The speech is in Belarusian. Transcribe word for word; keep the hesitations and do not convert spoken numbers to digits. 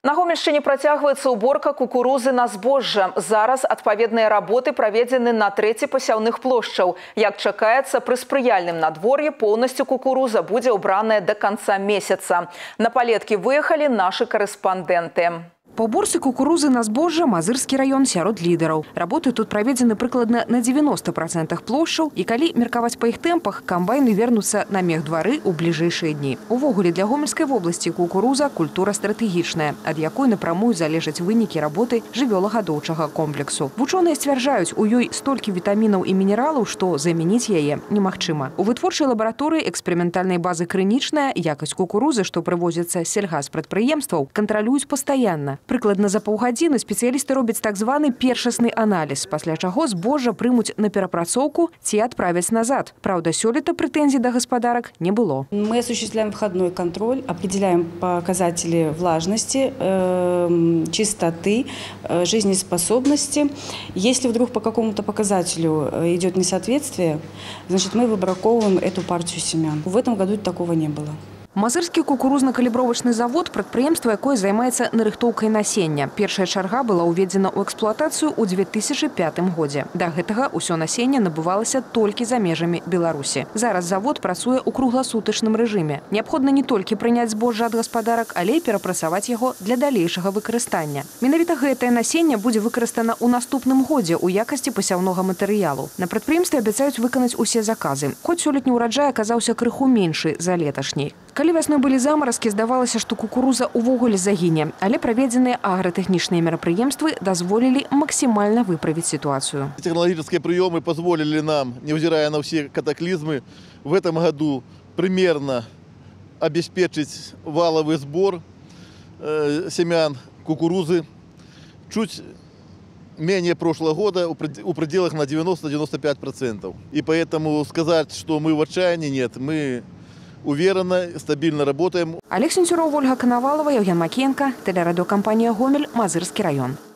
На Гомельшчыне працягваецца уборка кукурузы на збожжа. Зараз адпаведныя работы праведзены на трэці пасяўных плошчаў. Як чакаецца, пры спрыяльным надвор'і поўнасцю кукуруза будзе ўбраная да канца месяца. На палеткі выехалі нашы карэспандэнты. По уборцы кукурузы на збожжа Мазырскі раён сярод лідараў. Работы тут праведзены прыкладна на девяноста процентах плошчаў, і калі меркаваць па іх тэмпах, камбайны вернуцца на мехдвары ў бліжэйшыя дні. Увогуле для Гомельскай вобласці кукуруза культура стратэгічная, ад якой напрамую залежаць вынікі работы жывёлагадоўчага комплексу. Вучоныя сцвярджаюць, у ёй столькі вітамінаў і мінералаў, што замяніць яе немагчыма. У вытворчай лабараторыі эксперыментальнай базы крынічная якасць кукурузы, што прывозіцца з сельгаспрадпрыемстваў, кантралююць пастаянна. Прыкладна за паўгадзіны спецыялісты робяць так званы першасны аналіз, пасля чаго збожжа прымуць на перапрацоўку ці адправяць назад. Праўда, сёлета прэтэнзій да гаспадарак не было. Мы осуществляем входной контроль, определяем показатели влажности, э, чистоты, э, жизнеспособности. Если вдруг по какому-то показателю идет несоответствие, значит, мы выбраковываем эту партию семян. В этом году такого не было. Мазырскі кукурузна-калібровачны завод – прадпрыемства, якое займаецца нарыхтоўкай насення. Першая чарга была ўведзена ў эксплуатацыю ў две тысячы пятым годзе. Да гэтага ўсё насенне набывалася толькі за межамі Беларусі. Зараз завод працуе ў кругласутачным рэжыме. Неабходна не толькі прыняць збожжа ад гаспадарак, але і перапрацаваць яго для далейшага выкарыстання. Менавіта гэтае насенне будзе выкарыстана ў наступным годзе ў якасці пасяўнога матэрыялу. На прадпрыемстве абяцаюць выканаць усе заказы. Хоць сёлетні ўраджай аказаўся крыху меншы за леташні. Калі вясной былі замаразкі, здавалася, што кукуруза ўвогуле загіне, але праведзеныя агратэхнічныя мерапрыемствы дазволілі максімальна выправіць ситуацию. Технологические приемы позволили нам, невзирая на все катаклизмы, в этом году примерно обеспечить валовый сбор э, семян кукурузы чуть менее прошлого года у пределах на девяносто — девяносто пять процентов. И поэтому сказать, что мы в отчаянии, нет, мы уверенно, стабильно работаем. Олег Сенцюров, Ольга Коновалова, Евген Макеенко, телерадиокомпания «Гомель», Мазырский район.